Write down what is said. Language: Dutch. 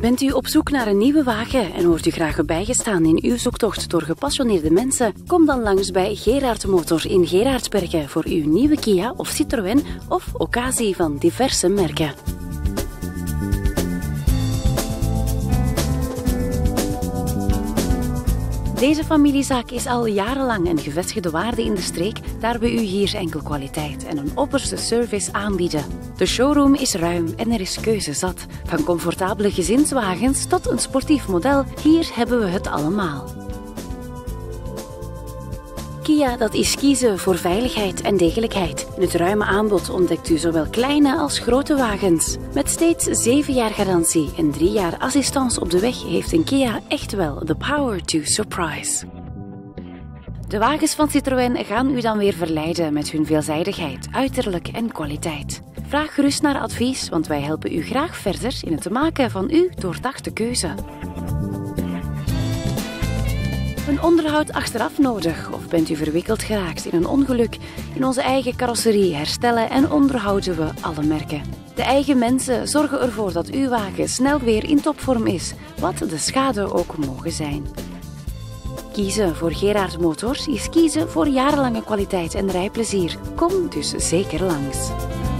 Bent u op zoek naar een nieuwe wagen en wordt u graag bijgestaan in uw zoektocht door gepassioneerde mensen? Kom dan langs bij Gerard Motor in Gerardsbergen voor uw nieuwe Kia of Citroën of occasie van diverse merken. Deze familiezaak is al jarenlang een gevestigde waarde in de streek, daar we u hier enkel kwaliteit en een opperste service aanbieden. De showroom is ruim en er is keuze zat. Van comfortabele gezinswagens tot een sportief model, hier hebben we het allemaal. Kia, dat is kiezen voor veiligheid en degelijkheid. In het ruime aanbod ontdekt u zowel kleine als grote wagens. Met steeds 7 jaar garantie en 3 jaar assistance op de weg heeft een Kia echt wel the power to surprise. De wagens van Citroën gaan u dan weer verleiden met hun veelzijdigheid, uiterlijk en kwaliteit. Vraag gerust naar advies, want wij helpen u graag verder in het maken van uw doordachte keuze. Een onderhoud achteraf nodig of bent u verwikkeld geraakt in een ongeluk? In onze eigen carrosserie herstellen en onderhouden we alle merken. De eigen mensen zorgen ervoor dat uw wagen snel weer in topvorm is, wat de schade ook mogen zijn. Kiezen voor Gerard Motors is kiezen voor jarenlange kwaliteit en rijplezier. Kom dus zeker langs.